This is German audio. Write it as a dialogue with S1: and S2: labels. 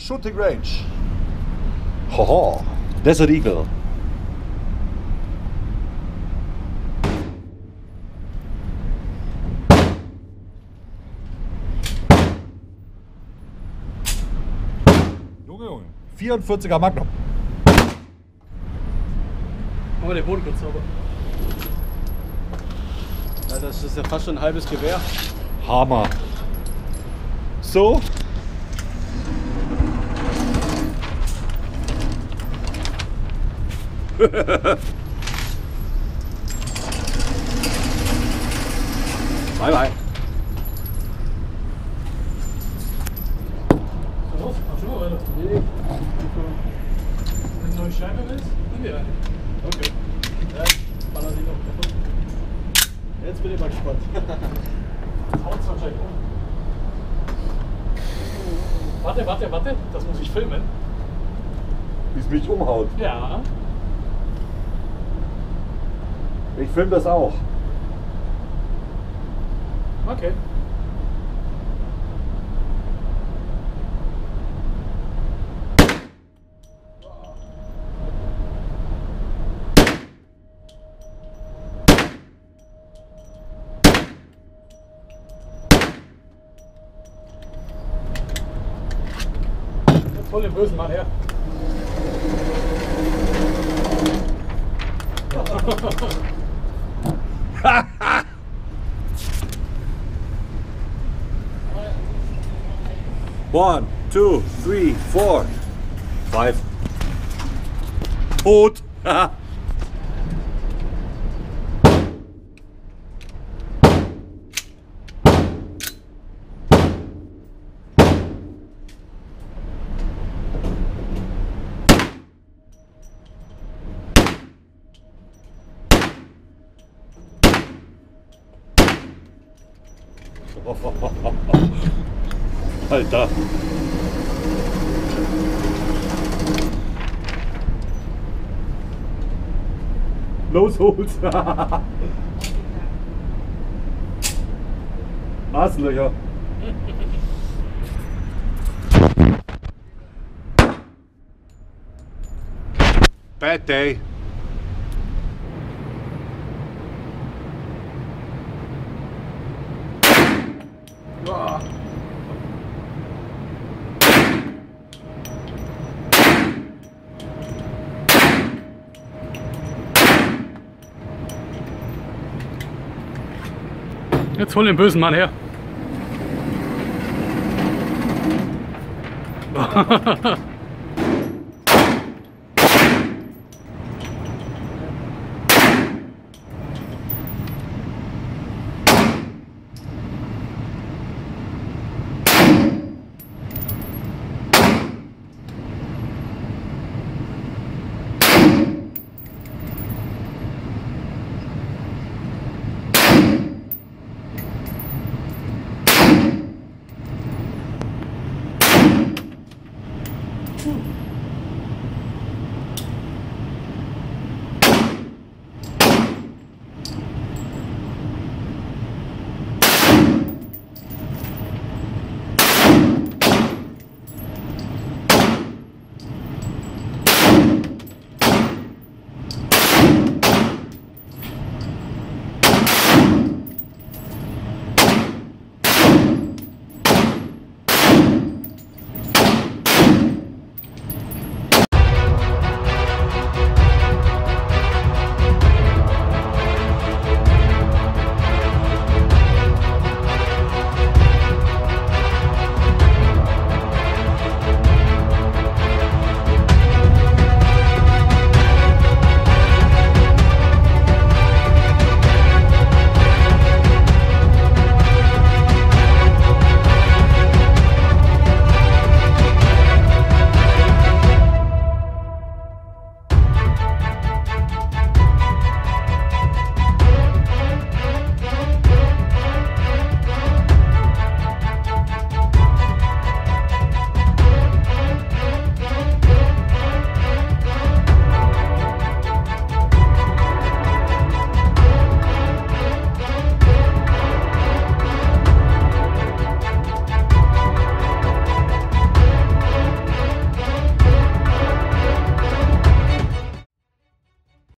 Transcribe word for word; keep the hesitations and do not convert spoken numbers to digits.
S1: Shooting Range.
S2: Haha, Desert Eagle.
S1: Junge, Junge. vierundvierziger Magnum.
S3: Machen wir den Boden kurz sauber. Ja, das ist ja fast schon ein halbes Gewehr.
S2: Hammer. So.
S1: Bye bye.
S3: Los, mach schon mal weiter. Nee. Wenn du neue Scheibe willst, nimm dir eine. Okay. Ja, baller sie noch kaputt. Jetzt bin ich mal gespannt. Jetzt haut's wahrscheinlich um. Warte, warte, warte. Das muss ich filmen.
S1: Wie es mich umhaut.
S3: Ja.
S1: Ich filme das auch.
S3: Okay. Jetzt hol den bösen Mann her.
S1: One, two, three, four, five.
S2: Tot.
S1: Alter. Los, hol's. Arschlöcher.
S2: Bad day.
S3: Wow. Jetzt hol den bösen Mann her.